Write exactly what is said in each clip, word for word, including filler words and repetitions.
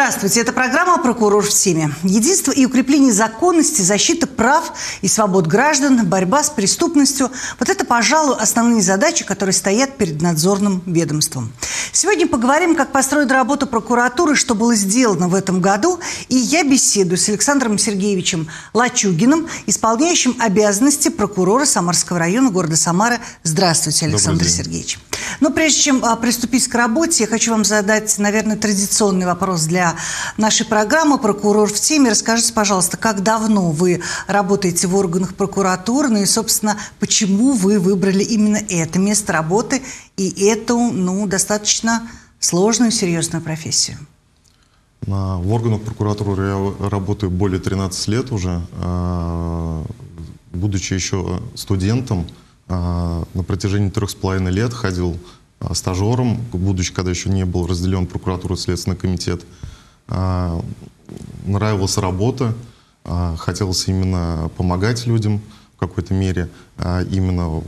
Здравствуйте, это программа «Прокурор в теме». Единство и укрепление законности, защита прав и свобод граждан, борьба с преступностью – вот это, пожалуй, основные задачи, которые стоят перед надзорным ведомством. Сегодня поговорим, как построить работу прокуратуры, что было сделано в этом году. И я беседую с Александром Сергеевичем Лачугиным, исполняющим обязанности прокурора Самарского района города Самары. Здравствуйте, Александр Сергеевич. Но прежде чем а, приступить к работе, я хочу вам задать, наверное, традиционный вопрос для нашей программы «Прокурор в теме». Расскажите, пожалуйста, как давно вы работаете в органах прокуратуры, ну и, собственно, почему вы выбрали именно это место работы и эту, ну, достаточно сложную, серьезную профессию? В органах прокуратуры я работаю более тринадцати лет уже, будучи еще студентом. На протяжении трех с половиной лет ходил стажером, будучи, когда еще не был разделен прокуратура и Следственный комитет. Нравилась работа, хотелось именно помогать людям в какой-то мере, именно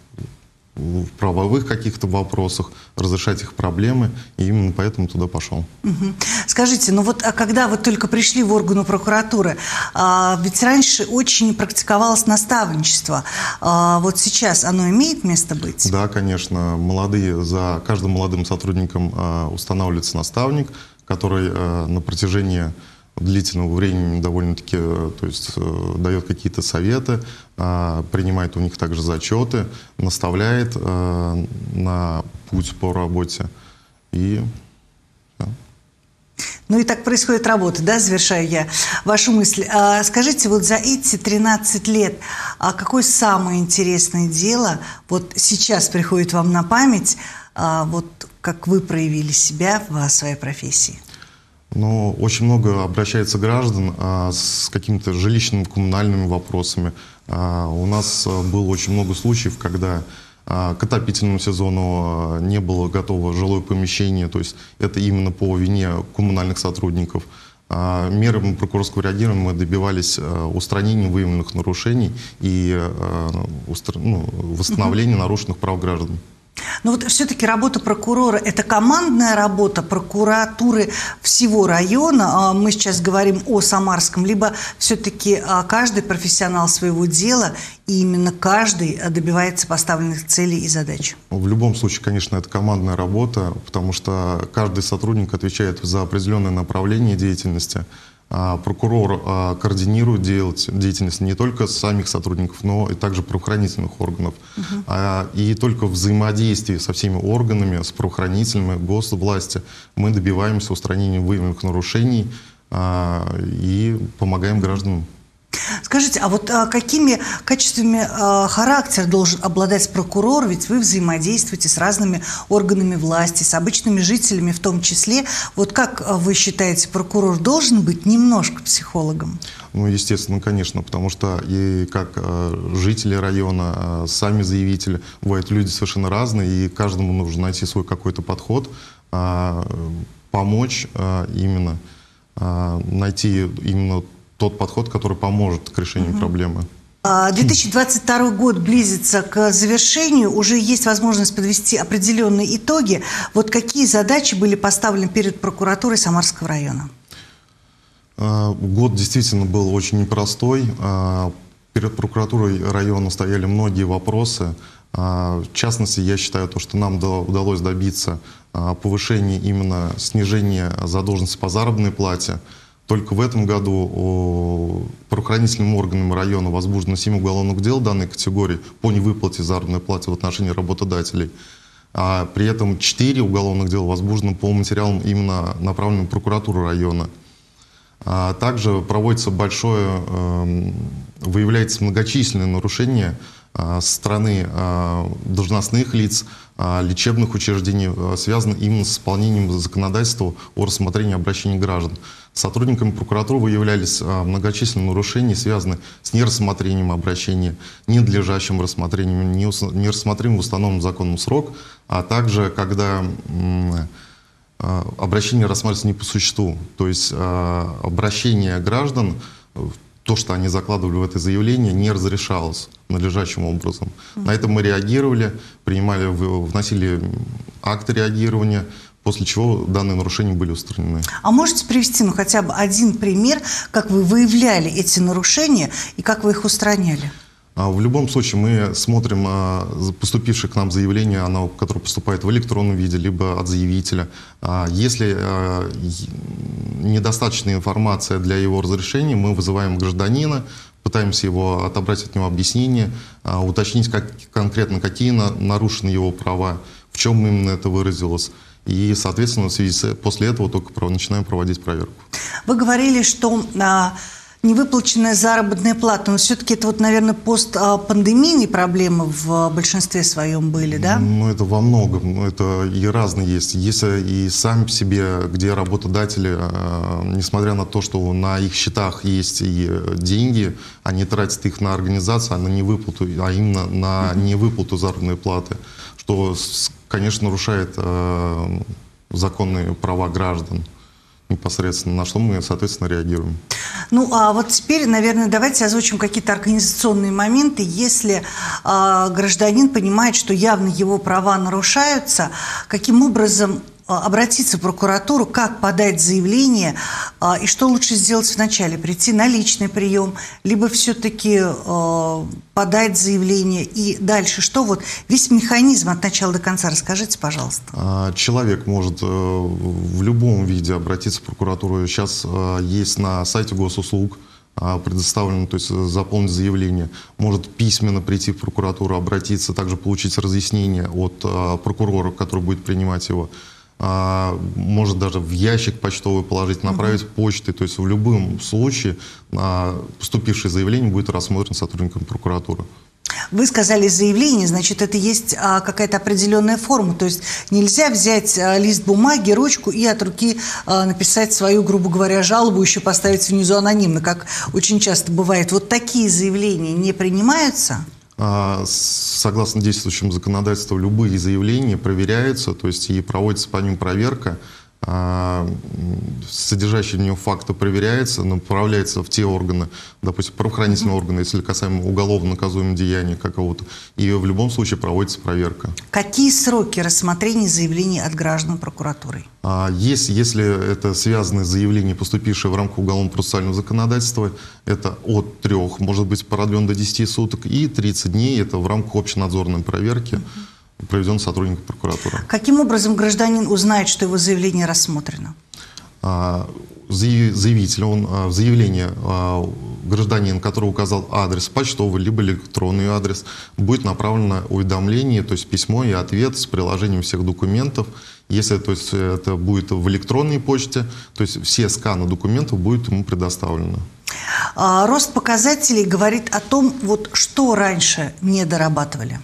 в правовых каких-то вопросах, разрешать их проблемы, и именно поэтому туда пошел. Угу. Скажите, ну вот а когда вы только пришли в органы прокуратуры, а, ведь раньше очень практиковалось наставничество, а, вот сейчас оно имеет место быть? Да, конечно. Молодые, за каждым молодым сотрудником а, устанавливается наставник, который а, на протяжении длительного времени довольно-таки, то есть э, дает какие-то советы, э, принимает у них также зачеты, наставляет э, на путь по работе. И, да. Ну и так происходит работа, да, завершаю я вашу мысль. А, скажите, вот за эти тринадцать лет, а какое самое интересное дело вот сейчас приходит вам на память, а, вот как вы проявили себя в своей профессии? Но очень много обращается граждан а, с какими-то жилищными, коммунальными вопросами. А, у нас а, было очень много случаев, когда а, к отопительному сезону а, не было готово жилое помещение, то есть это именно по вине коммунальных сотрудников. А, мерами прокурорского реагирования мы добивались а, устранения выявленных нарушений и а, устр... ну, восстановления [S2] Uh-huh. [S1] Нарушенных прав граждан. Но вот все-таки работа прокурора – это командная работа прокуратуры всего района. Мы сейчас говорим о Самарском. Либо все-таки каждый профессионал своего дела, и именно каждый добивается поставленных целей и задач? В любом случае, конечно, это командная работа, потому что каждый сотрудник отвечает за определенное направление деятельности. Прокурор координирует деятельность не только самих сотрудников, но и также правоохранительных органов. Uh-huh. И только в взаимодействии со всеми органами, с правоохранительными, госвласти мы добиваемся устранения выявленных нарушений и помогаем гражданам. Скажите, а вот а, какими качествами а, характер должен обладать прокурор? Ведь вы взаимодействуете с разными органами власти, с обычными жителями в том числе. Вот как вы считаете, прокурор должен быть немножко психологом? Ну, естественно, конечно, потому что и как а, жители района, а, сами заявители, бывают люди совершенно разные, и каждому нужно найти свой какой-то подход, а, помочь а, именно, а, найти именно тот подход, который поможет к решению uh-huh. проблемы. две тысячи двадцать второй год близится к завершению, уже есть возможность подвести определенные итоги. Вот какие задачи были поставлены перед прокуратурой Самарского района? Год действительно был очень непростой. Перед прокуратурой района стояли многие вопросы. В частности, я считаю, то, что нам удалось добиться повышения, именно снижения задолженности по заработной плате. Только в этом году правоохранительным органам района возбуждено семь уголовных дел данной категории по невыплате заработной платы в отношении работодателей. А при этом четыре уголовных дела возбуждено по материалам, именно направленным в прокуратуру района. А также проводится большое, выявляется многочисленные нарушения со стороны должностных лиц, лечебных учреждений, связаны именно с исполнением законодательства о рассмотрении обращений граждан. Сотрудниками прокуратуры выявлялись многочисленные нарушения, связанные с нерассмотрением обращения, ненадлежащим рассмотрением, нерассмотрением в установленный законом срок, а также когда обращение рассматривается не по существу, то есть обращение граждан, то, что они закладывали в это заявление, не разрешалось надлежащим образом. Mm-hmm. На это мы реагировали, принимали, вносили акты реагирования, после чего данные нарушения были устранены. А можете привести, ну, хотя бы один пример, как вы выявляли эти нарушения и как вы их устраняли? В любом случае мы смотрим поступившее к нам заявление, оно, которое поступает в электронном виде, либо от заявителя. Если недостаточная информация для его разрешения, мы вызываем гражданина, пытаемся его отобрать от него объяснение, уточнить как, конкретно, какие на, нарушены его права, в чем именно это выразилось. И, соответственно, в связи с, после этого только начинаем проводить проверку. Вы говорили, что а, невыплаченная заработная плата, но все-таки это, вот, наверное, постпандемийные проблемы в большинстве своем были, да? Ну, это во многом. Ну, это и разные есть. Есть и сами по себе, где работодатели, э, несмотря на то, что на их счетах есть и деньги, они тратят их на организацию, а на невыплату, а именно на невыплату заработной платы, что, конечно, нарушает э, законные права граждан непосредственно, на что мы, соответственно, реагируем. Ну, а вот теперь, наверное, давайте озвучим какие-то организационные моменты. Если э, гражданин понимает, что явно его права нарушаются, каким образом э, обратиться в прокуратуру, как подать заявление, э, и что лучше сделать вначале? Прийти на личный прием, либо все-таки э, подать заявление и дальше? Что вот весь механизм от начала до конца? Расскажите, пожалуйста. Человек может в любом виде обратиться в прокуратуру. Сейчас есть на сайте госуслуг предоставлено, то есть заполнить заявление. Может письменно прийти в прокуратуру, обратиться, также получить разъяснение от прокурора, который будет принимать его. Может даже в ящик почтовый положить, направить mm-hmm. почтой. То есть в любом случае поступившее заявление будет рассмотрено сотрудником прокуратуры. Вы сказали заявление, значит, это есть а, какая-то определенная форма. То есть нельзя взять а, лист бумаги, ручку и от руки а, написать свою, грубо говоря, жалобу, еще поставить внизу анонимно, как очень часто бывает. Вот такие заявления не принимаются? Согласно действующему законодательству, любые заявления проверяются, то есть и проводится по ним проверка. Содержащие в нем факты проверяется, направляется в те органы, допустим, правоохранительные mm-hmm. органы, если касаемо уголовно наказуемого деяния какого-то, и в любом случае проводится проверка. Какие сроки рассмотрения заявлений от граждан прокуратурой? Есть, если это связано с заявлением, поступившее в рамках уголовно-процессуального законодательства, это от трех, может быть, продлен до десяти суток, и тридцать дней, это в рамках общенадзорной проверки. Mm-hmm. Проведен сотрудник прокуратуры. Каким образом гражданин узнает, что его заявление рассмотрено? Заявитель, он в заявлении гражданин, который указал адрес почтовый либо электронный адрес, будет направлено уведомление, то есть письмо и ответ с приложением всех документов. Если то есть, это будет в электронной почте, то есть все сканы документов будут ему предоставлены. Рост показателей говорит о том, вот, что раньше не дорабатывали.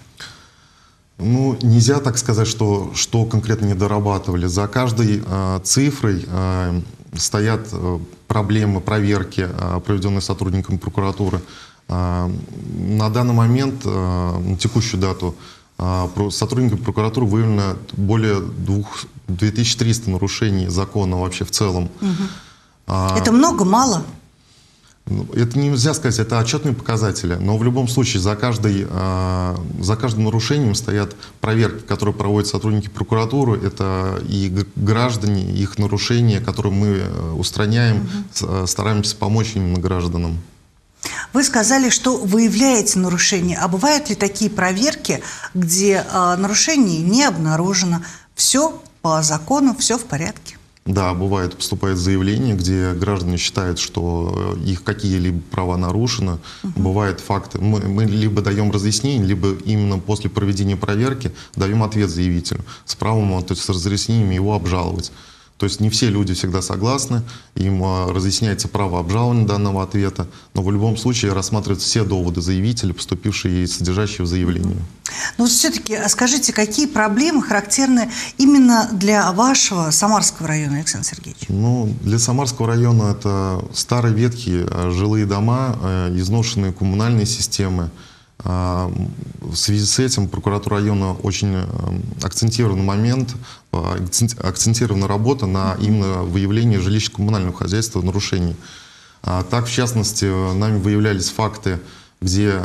Ну, нельзя так сказать, что, что конкретно не дорабатывали. За каждой э, цифрой э, стоят э, проблемы проверки, э, проведенные сотрудниками прокуратуры. Э, на данный момент, э, на текущую дату, э, сотрудниками прокуратуры выявлено более две тысячи триста нарушений закона вообще в целом. Угу. Э, Это много, мало? Это нельзя сказать, это отчетные показатели, но в любом случае за, каждой, э, за каждым нарушением стоят проверки, которые проводят сотрудники прокуратуры, это и граждане, их нарушения, которые мы устраняем, угу. стараемся помочь именно гражданам. Вы сказали, что выявляете нарушения, а бывают ли такие проверки, где э, нарушений не обнаружено, все по закону, все в порядке? Да, бывает, поступает заявление, где граждане считают, что их какие-либо права нарушены. Uh-huh. Бывают факты. Мы, мы либо даем разъяснение, либо именно после проведения проверки даем ответ заявителю с правом, то есть с разъяснением его обжаловать. То есть не все люди всегда согласны, им разъясняется право обжалования данного ответа, но в любом случае рассматриваются все доводы заявителя, поступившие и содержащие в заявлении. Но все-таки скажите, какие проблемы характерны именно для вашего Самарского района, Александр Сергеевич? Ну, для Самарского района это старые ветхие жилые дома, изношенные коммунальные системы. В связи с этим прокуратура района очень акцентирован момент, акцентирована работа на именно выявлении жилищно-коммунального хозяйства нарушений. Так, в частности, нами выявлялись факты, где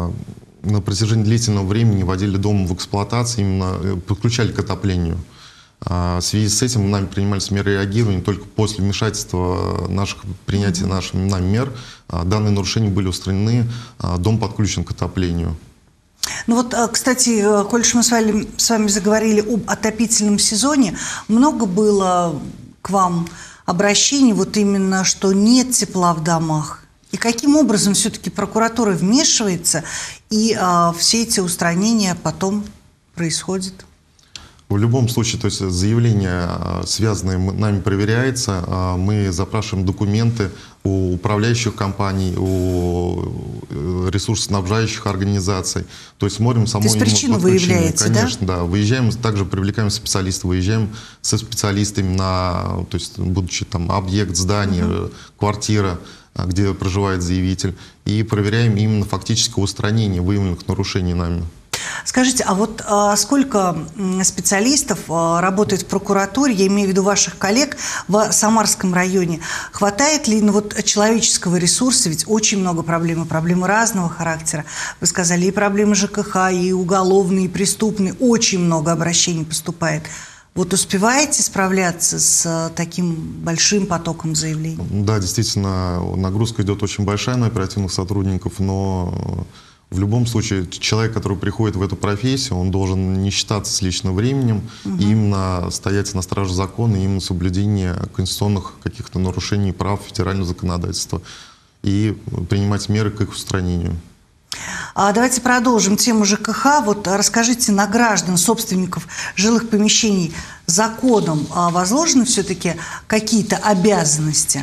на протяжении длительного времени вводили дом в эксплуатацию, именно подключали к отоплению. В связи с этим нами принимались меры реагирования. Только после вмешательства наших, принятия mm-hmm. нашими нами мер данные нарушения были устранены, дом подключен к отоплению. Ну вот, кстати, коль мы с вами, с вами заговорили об отопительном сезоне, много было к вам обращений вот именно, что нет тепла в домах. И каким образом все-таки прокуратура вмешивается, и а, все эти устранения потом происходят? В любом случае, то есть заявление, связанное нами, проверяется. Мы запрашиваем документы у управляющих компаний, у ресурсоснабжающих организаций. То есть смотрим само. То есть причину выявляете, конечно, да? да. Выезжаем, также привлекаем специалистов, выезжаем со специалистами на, то есть будучи там объект, здание, угу. квартира, где проживает заявитель, и проверяем именно фактическое устранение выявленных нарушений нами. Скажите, а вот а, сколько специалистов а, работает в прокуратуре, я имею в виду ваших коллег в Самарском районе? Хватает ли ну, вот, человеческого ресурса? Ведь очень много проблем, и проблемы разного характера. Вы сказали, и проблемы ЖКХ, и уголовные, и преступные. Очень много обращений поступает. Вот успеваете справляться с таким большим потоком заявлений? Да, действительно, нагрузка идет очень большая на оперативных сотрудников, но в любом случае человек, который приходит в эту профессию, он должен не считаться с личным временем, угу. и именно стоять на страже закона, именно соблюдение конституционных каких-то нарушений прав федерального законодательства и принимать меры к их устранению. А давайте продолжим тему ЖКХ. Вот расскажите, на граждан, собственников жилых помещений законом возложены все-таки какие-то обязанности?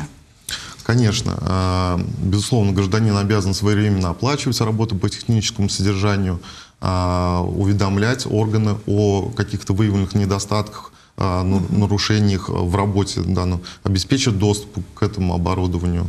Конечно. Безусловно, гражданин обязан своевременно оплачивать работу по техническому содержанию, уведомлять органы о каких-то выявленных недостатках, нарушениях в работе данном, обеспечить доступ к этому оборудованию.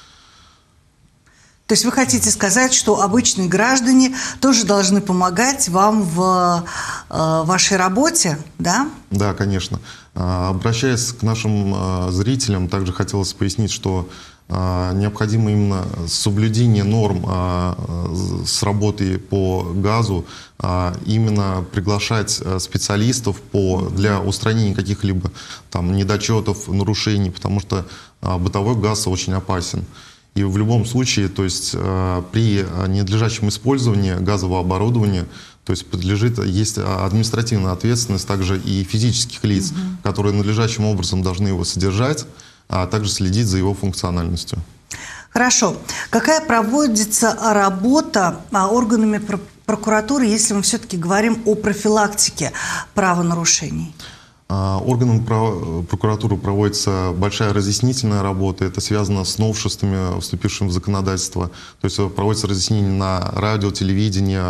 То есть вы хотите сказать, что обычные граждане тоже должны помогать вам в э, вашей работе, да? Да, конечно. Обращаясь к нашим э, зрителям, также хотелось пояснить, что э, необходимо именно соблюдение норм э, с работы по газу, э, именно приглашать специалистов по, для устранения каких-либо там недочетов, нарушений, потому что э, бытовой газ очень опасен. И в любом случае, то есть э, при ненадлежащем использовании газового оборудования, то есть подлежит, есть административная ответственность также и физических лиц, угу. которые надлежащим образом должны его содержать, а также следить за его функциональностью. Хорошо. Какая проводится работа органами прокуратуры, если мы все-таки говорим о профилактике правонарушений? Органам прокуратуры проводится большая разъяснительная работа. Это связано с новшествами, вступившими в законодательство. То есть проводится разъяснение на радио, телевидении,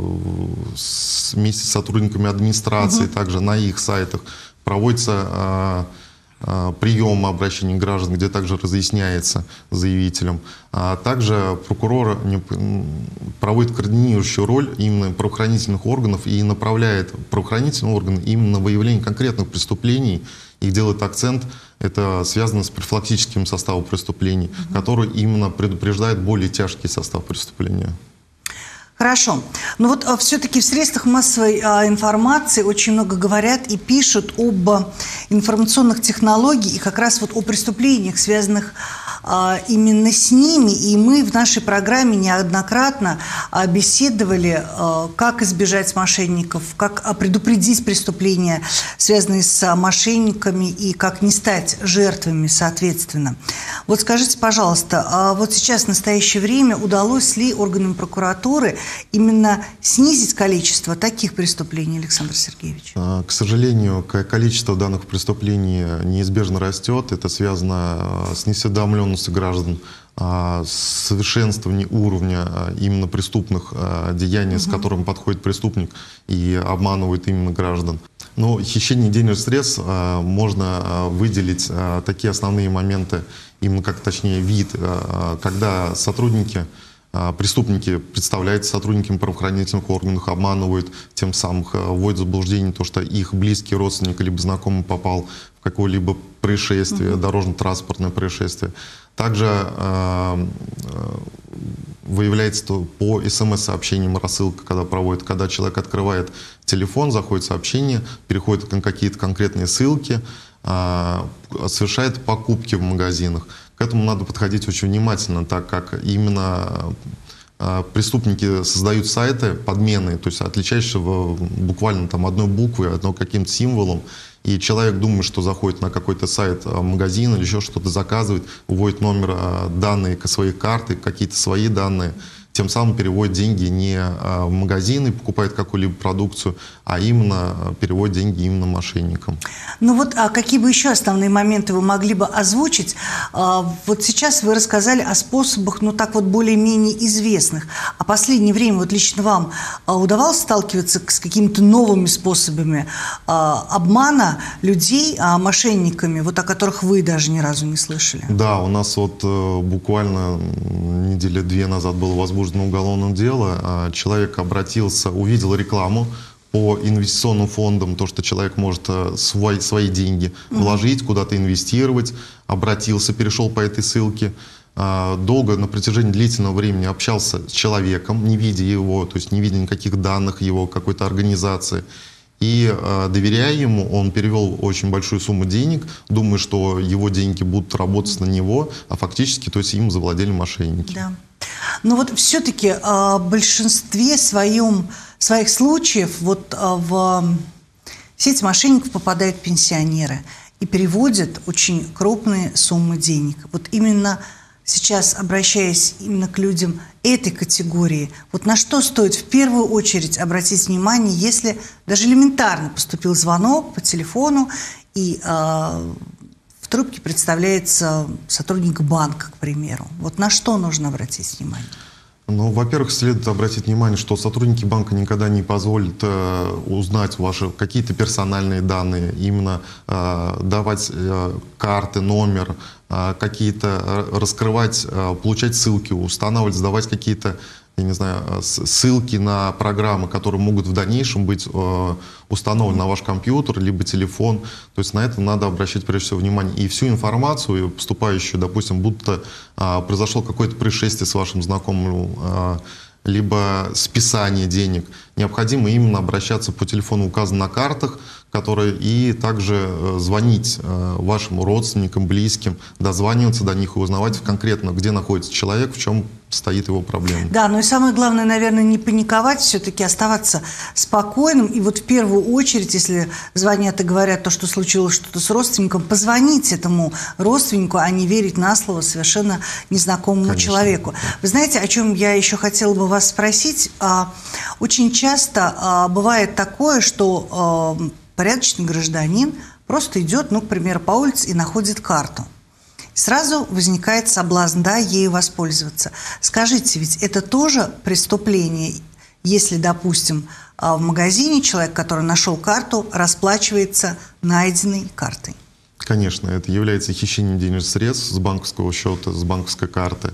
вместе с сотрудниками администрации, угу. также на их сайтах. Проводится прием обращений граждан, где также разъясняется заявителям. А также прокурор проводит координирующую роль именно правоохранительных органов и направляет правоохранительные органы именно на выявление конкретных преступлений и делает акцент, это связано с профилактическим составом преступлений, угу. который именно предупреждает более тяжкий состав преступления. Хорошо. Но вот все-таки в средствах массовой а, информации очень много говорят и пишут об информационных технологиях и как раз вот о преступлениях, связанных а, именно с ними. И мы в нашей программе неоднократно а, беседовали, а, как избежать мошенников, как а, предупредить преступления, связанные с мошенниками, и как не стать жертвами, соответственно. Вот скажите, пожалуйста, а вот сейчас, в настоящее время, удалось ли органам прокуратуры именно снизить количество таких преступлений, Александр Сергеевич? К сожалению, количество данных преступлений неизбежно растет. Это связано с неосведомленностью граждан, с совершенствованием уровня именно преступных деяний, угу. с которым подходит преступник и обманывает именно граждан. Но хищение денежных средств можно выделить такие основные моменты, именно как точнее вид, когда сотрудники, преступники представляются сотрудниками правоохранительных органов, обманывают, тем самым вводят в заблуждение то, что их близкий родственник либо знакомый попал в какое-либо происшествие, mm-hmm. дорожно-транспортное происшествие. Также э, выявляется то по смс-сообщениям рассылка, когда проводит, когда человек открывает телефон, заходит в сообщение, переходит на какие-то конкретные ссылки, совершает покупки в магазинах. К этому надо подходить очень внимательно, так как именно преступники создают сайты подменные, то есть отличающиеся буквально там одной буквой, одной каким-то символом, и человек думает, что заходит на какой-то сайт магазина или еще что-то заказывает, вводит номер, данные своей карты, какие-то свои данные, тем самым переводит деньги не в магазины, покупает какую-либо продукцию, а именно переводит деньги именно мошенникам. Ну вот, а какие бы еще основные моменты вы могли бы озвучить? А, вот сейчас вы рассказали о способах, ну так вот, более-менее известных. А последнее время вот лично вам а, удавалось сталкиваться с какими-то новыми способами а, обмана людей, а, мошенниками, вот о которых вы даже ни разу не слышали? Да, у нас вот буквально недели две назад было возбуждено уголовное дело. Человек обратился, увидел рекламу по инвестиционным фондам, то, что человек может свои, свои деньги вложить, куда-то инвестировать, обратился, перешел по этой ссылке. Долго, на протяжении длительного времени общался с человеком, не видя его, то есть не видя никаких данных его какой-то организации. И доверяя ему, он перевел очень большую сумму денег, думая, что его деньги будут работать на него, а фактически, то есть им завладели мошенники. Да. Но вот все-таки в большинстве своем, своих случаев вот в сеть мошенников попадают пенсионеры и переводят очень крупные суммы денег. Вот именно сейчас, обращаясь именно к людям этой категории, вот на что стоит в первую очередь обратить внимание, если даже элементарно поступил звонок по телефону и э, в трубке представляется сотрудник банка, к примеру. Вот на что нужно обратить внимание? Ну, во-первых, следует обратить внимание, что сотрудники банка никогда не позволят э, узнать ваши какие-то персональные данные, именно э, давать э, карты, номер, э, какие-то раскрывать, э, получать ссылки, устанавливать, сдавать какие-то, я не знаю, ссылки на программы, которые могут в дальнейшем быть э, установлены на ваш компьютер, либо телефон. То есть на это надо обращать прежде всего внимание. И всю информацию, поступающую, допустим, будто э, произошло какое-то происшествие с вашим знакомым, э, либо списание денег, необходимо именно обращаться по телефону, указанному на картах, которые, и также э, звонить э, вашим родственникам, близким, дозваниваться до них и узнавать конкретно, где находится человек, в чем стоит его проблема. Да, но и самое главное, наверное, не паниковать, все-таки оставаться спокойным. И вот в первую очередь, если звонят и говорят то, что случилось что-то с родственником, позвонить этому родственнику, а не верить на слово совершенно незнакомому Конечно. человеку. Вы знаете, о чем я еще хотела бы вас спросить? Очень часто бывает такое, что порядочный гражданин просто идет, ну, к примеру, по улице и находит карту. Сразу возникает соблазн, да, ею воспользоваться. Скажите, ведь это тоже преступление, если, допустим, в магазине человек, который нашел карту, расплачивается найденной картой? Конечно, это является хищением денежных средств с банковского счета, с банковской карты.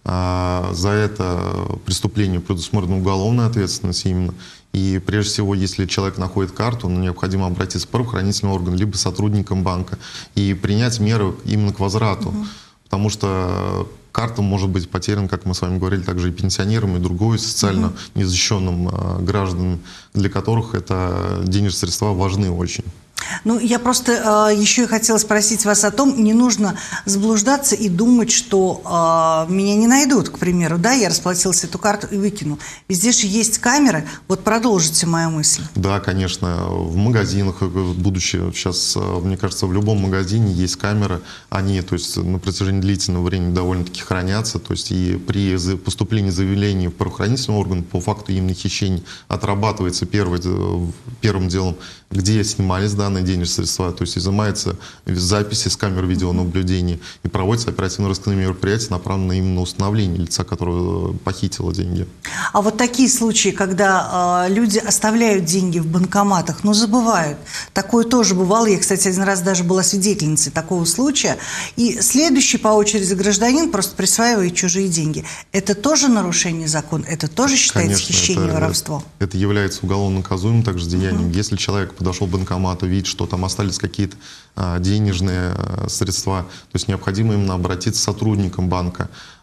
За это преступление предусмотрена уголовная ответственность именно. И прежде всего, если человек находит карту, ну, необходимо обратиться в правоохранительный орган, либо сотрудникам банка и принять меры именно к возврату. Угу. Потому что карта может быть потеряна, как мы с вами говорили, также и пенсионерам, и другой социально угу. незащищенным э, гражданам, для которых это денежные средства важны очень. Ну, я просто э, еще и хотела спросить вас о том, не нужно заблуждаться и думать, что э, меня не найдут, к примеру, да, я расплатилась эту карту и выкинул. Везде же есть камеры, вот продолжите мою мысль. Да, конечно, в магазинах, будучи сейчас, мне кажется, в любом магазине есть камеры, они, то есть, на протяжении длительного времени довольно-таки хранятся, то есть, и при поступлении заявления в правоохранительный орган по факту именно хищений отрабатывается первый, первым делом, где снимались данные денежные средства, то есть изымаются записи с камер видеонаблюдения и проводятся оперативно-розыскные мероприятия, направленные именно на установление лица, которое похитило деньги. А вот такие случаи, когда э, люди оставляют деньги в банкоматах, но забывают, такое тоже бывало, я, кстати, один раз даже была свидетельницей такого случая, и следующий по очереди гражданин просто присваивает чужие деньги. Это тоже нарушение закона? Это тоже считается Конечно, хищение, это, воровство? Это является уголовно наказуемым также деянием. Uh-huh. Если человек подошел к банкомату, видит, что там остались какие-то а, денежные а, средства, то есть необходимо именно обратиться к сотрудникам банка.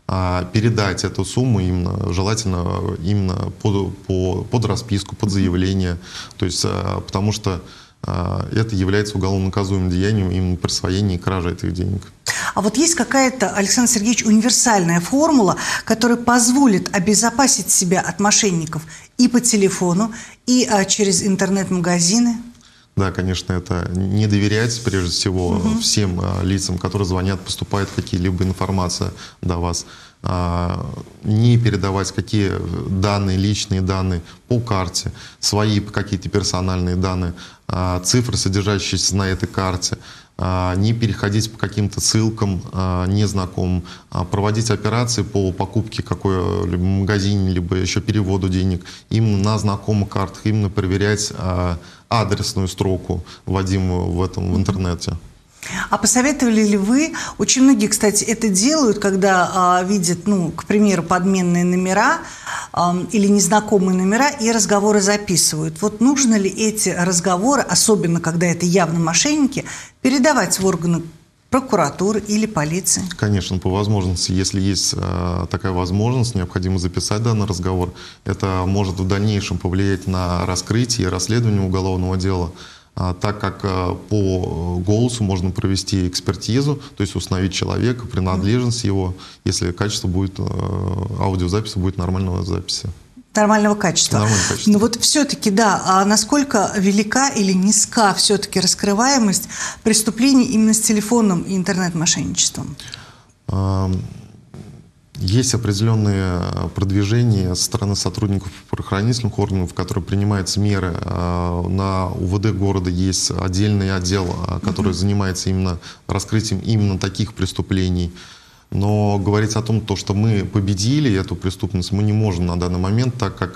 а, передать эту сумму именно, желательно именно под, по, под расписку, под заявление. То есть, а, потому что а, это является уголовно наказуемым деянием именно присвоения и кражи этих денег. А вот есть какая-то, Александр Сергеевич, универсальная формула, которая позволит обезопасить себя от мошенников и по телефону, и а, через интернет-магазины? Да, конечно, это не доверять, прежде всего, угу. всем а, лицам, которые звонят, поступает какие-либо информация до вас. А, не передавать какие данные, личные данные по карте, свои какие-то персональные данные, а, цифры, содержащиеся на этой карте. А, не переходить по каким-то ссылкам а, незнакомым, а проводить операции по покупке какой-либо магазине, либо еще переводу денег именно на знакомых картах, именно проверять а, адресную строку, вводимую в этом в интернете. А посоветовали ли вы, очень многие, кстати, это делают, когда а, видят, ну, к примеру, подменные номера а, или незнакомые номера и разговоры записывают. Вот нужно ли эти разговоры, особенно когда это явно мошенники, передавать в органы прокуратуры или полиции? Конечно, по возможности. Если есть э, такая возможность, необходимо записать данный разговор. Это может в дальнейшем повлиять на раскрытие и расследование уголовного дела. А, так как а, по голосу можно провести экспертизу, то есть установить человека, принадлежность его, если качество будет, а, аудиозаписи будет нормального записи. Нормального качества. Нормального качества. Но вот все-таки, да, а насколько велика или низка все-таки раскрываемость преступлений именно с телефонным и интернет-мошенничеством? А, Есть определенные продвижения со стороны сотрудников правоохранительных органов, которые принимаются меры. На УВД города есть отдельный отдел, который mm-hmm. занимается именно раскрытием именно таких преступлений. Но говорить о том, то, что мы победили эту преступность, мы не можем на данный момент, так как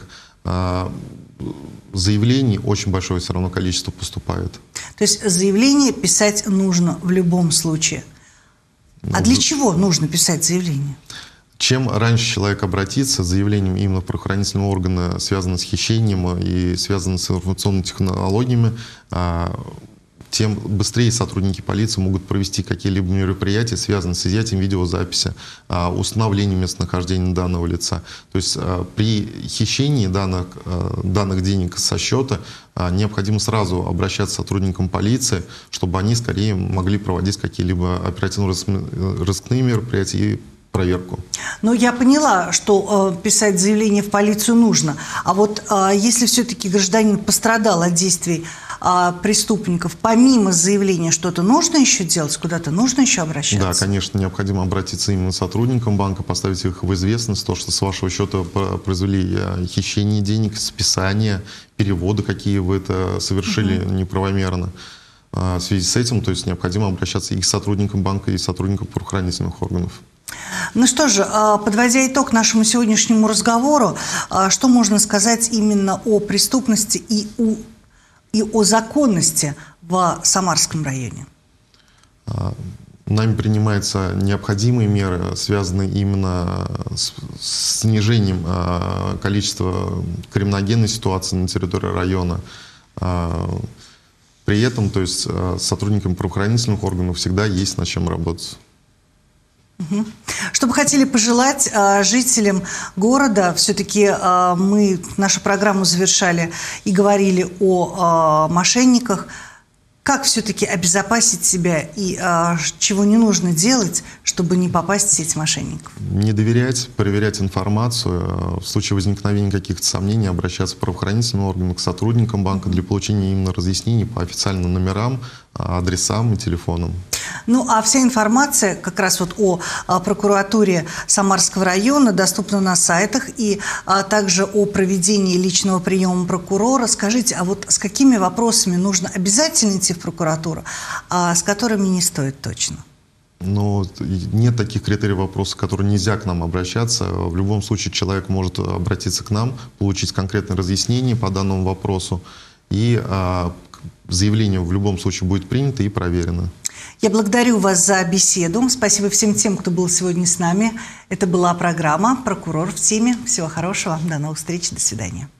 заявлений очень большое все равно количество поступает. То есть заявление писать нужно в любом случае. Ну, а для чего нужно писать заявление? Чем раньше человек обратится с заявлением именно в правоохранительные органы, связанные с хищением и связанные с информационными технологиями, тем быстрее сотрудники полиции могут провести какие-либо мероприятия, связанные с изъятием видеозаписи, установлением местонахождения данного лица. То есть при хищении данных, данных денег со счета необходимо сразу обращаться к сотрудникам полиции, чтобы они скорее могли проводить какие-либо оперативно-розыскные мероприятия и проверку. Ну, я поняла, что э, писать заявление в полицию нужно. А вот э, если все-таки гражданин пострадал от действий э, преступников, помимо заявления что-то нужно еще делать, куда-то нужно еще обращаться? Да, конечно, необходимо обратиться именно к сотрудникам банка, поставить их в известность, то, что с вашего счета произвели хищение денег, списание, переводы, какие вы это совершили угу. неправомерно. В связи с этим, то есть необходимо обращаться и к сотрудникам банка, и к сотрудникам правоохранительных органов. Ну что же, подводя итог нашему сегодняшнему разговору, что можно сказать именно о преступности и о, и о законности в Самарском районе? Нами принимаются необходимые меры, связанные именно с снижением количества криминогенной ситуации на территории района. При этом, то есть, сотрудникам правоохранительных органов всегда есть над чем работать. Угу. Что бы хотели пожелать э, жителям города? Все-таки э, мы нашу программу завершали и говорили о э, мошенниках. Как все-таки обезопасить себя и э, чего не нужно делать, чтобы не попасть в сеть мошенников? Не доверять, проверять информацию. В случае возникновения каких-то сомнений обращаться к правоохранительным органам, к сотрудникам банка для получения именно разъяснений по официальным номерам, адресам и телефонам. Ну, а вся информация как раз вот о, о прокуратуре Самарского района доступна на сайтах, и а, также о проведении личного приема прокурора. Скажите, а вот с какими вопросами нужно обязательно идти в прокуратуру, а с которыми не стоит точно? Ну, нет таких критериев вопросов, которые нельзя к нам обращаться. В любом случае человек может обратиться к нам, получить конкретное разъяснение по данному вопросу, и а, заявление в любом случае будет принято и проверено. Я благодарю вас за беседу. Спасибо всем тем, кто был сегодня с нами. Это была программа «Прокурор в теме». Всего хорошего. До новых встреч. До свидания.